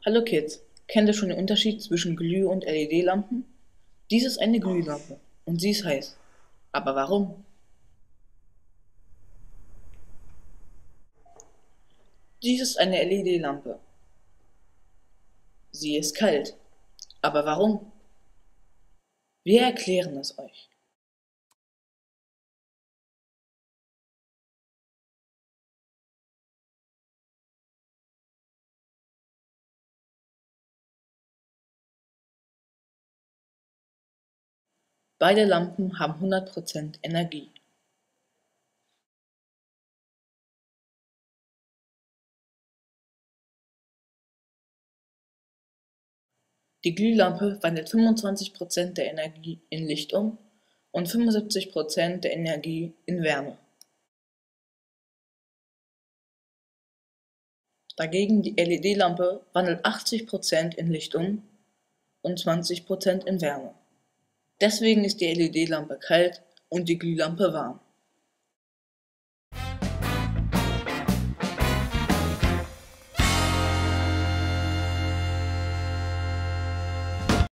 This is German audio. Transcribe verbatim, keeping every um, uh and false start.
Hallo Kids, kennt ihr schon den Unterschied zwischen Glüh- und L E D-Lampen? Dies ist eine Glühlampe und sie ist heiß. Aber warum? Dies ist eine L E D-Lampe. Sie ist kalt. Aber warum? Wir erklären es euch. Beide Lampen haben hundert Prozent Energie. Die Glühlampe wandelt fünfundzwanzig Prozent der Energie in Licht um und fünfundsiebzig Prozent der Energie in Wärme. Dagegen die L E D-Lampe wandelt achtzig Prozent in Licht um und zwanzig Prozent in Wärme. Deswegen ist die L E D-Lampe kalt und die Glühlampe warm.